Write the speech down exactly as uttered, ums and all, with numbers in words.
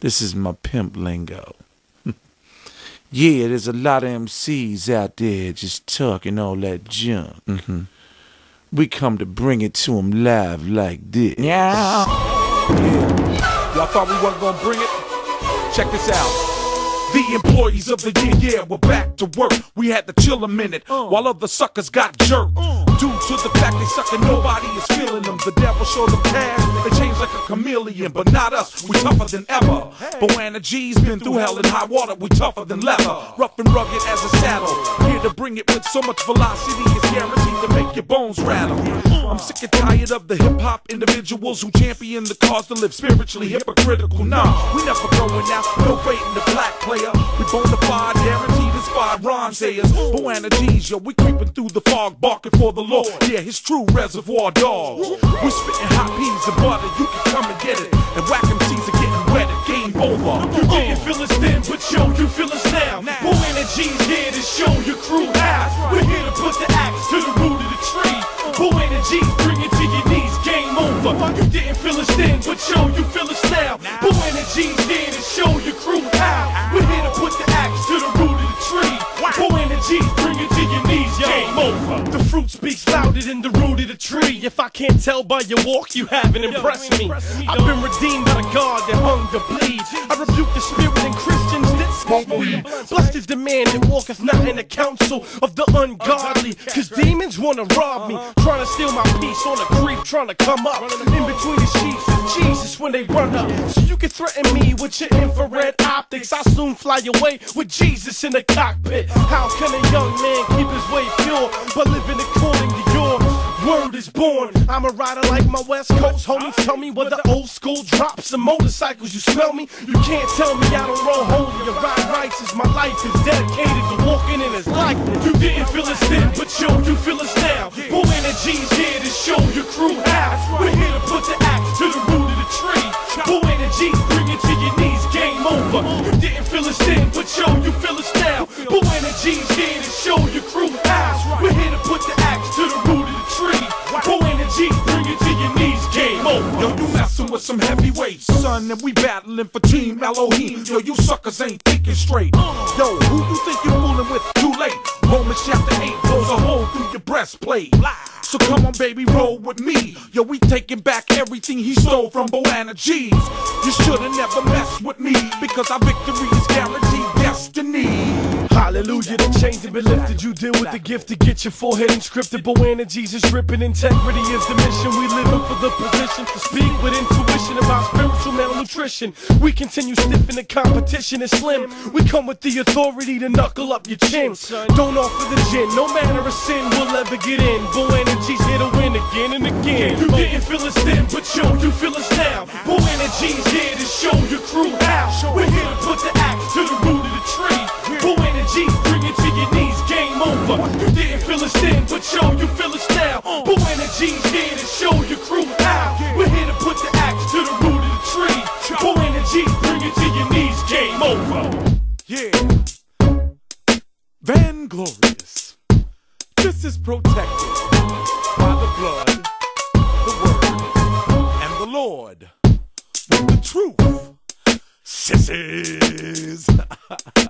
This is my pimp lingo. Yeah, there's a lot of M Cs out there just talking all that junk. Mm-hmm. We come to bring it to them live like this. Yeah. Yeah. Y'all thought we wasn't gonna bring it? Check this out. The employees of the year, yeah, we're back to work. We had to chill a minute uh. while other suckers got jerked. Uh. Due to the fact they suckin', nobody is feeling them. The devil showed them cash, they changed like a chameleon. But not us, we tougher than ever. Boanna G's been through hell and high water, we tougher than leather. Rough and rugged as a saddle, here to bring it with so much velocity, it's guaranteed to make your bones rattle. I'm sick and tired of the hip-hop individuals who champion the cause to live spiritually hypocritical. Nah, we never going out, no baiting the black player. We bona fide, guaranteed inspired rhyme sayers. Boanna G's, yo, we creeping through the fog, barking for the Lord. Yeah, his true reservoir dogs. We spitting hot peas and butter, you can come and get it. And whack M Cs are getting wetter, game over. You didn't feel us then, but yo, you feel us now. Boanna G's here to show your crew how. We're here to put the axe to the root of the tree. Boanna G's bring it to your knees, game over. You didn't feel us then, but yo, you feel us now. Boanna G's here to show your crew how. We're here to put the axe to the root of the tree. Boanna G's bring it to your knees, game over. The fruit speaks louder than the root of the tree. If I can't tell by your walk, you haven't impressed me. I've been redeemed by the God that hung to bleed. I rebuke the spirit in Christians that smoke weed. Blessed is the man that walketh not in the counsel of the ungodly. Cause demons wanna rob me, trying to steal my peace on a creep, trying to come up. In between the sheets is Jesus when they run up. So you can threaten me with your infrared optics, I'll soon fly away with Jesus in the cockpit. How can a young man keep his way pure but living according to your word is born? I'm a rider like my West Coast homies. Tell me where the old school drops and motorcycles. You smell me? You can't tell me I don't roll holy or ride righteous. My life is dedicated to walking in his likeness. You didn't feel us then, but yo, you feel us now. Boanna G's here to show your crew how. We're here to put the axe to the root of the tree. Boanna G's bring it to your knees, game over. You didn't feel us then, but yo, you feel us now. Boanna G's here to show your crew how. We're here to put the axe to the root of the tree. Boanna G's bring it to your knees, game over. Yo, you messing with some heavyweights, son, and we battling for Team Elohim. Yo, you suckers ain't thinking straight. Yo, who you think you fooling with? Too late. Romans chapter eight blows a hole through your breastplate. So come on, baby, roll with me. Yo, we taking back everything he stole from Boanna G's. You should've never messed with me, because our victory is guaranteed destiny. Hallelujah, the chains have been lifted. You deal with the gift to get your forehead inscripted. Boanna G's is ripping. Integrity is the mission. We living for the position to speak with intuition about spiritual malnutrition. We continue stiff in the competition is slim. We come with the authority to knuckle up your chin. Don't offer the gin, no manner of sin will ever get in. Boanna G's here to win again and again. You didn't feel us then, but yo, you feel us now. Boanna G's here to show your crew how. We're here to put the axe to the root of the tree. Boanna G's bring it to your knees, game over. You didn't feel us then, but yo, you feel us now. Boanna G's here to show your crew how. We're here to put the axe to the root of the tree. Boanna G's bring it to your knees, game over. Yeah. Vanglorious. This is protected by the blood, the word, and the Lord. With the truth, sissies.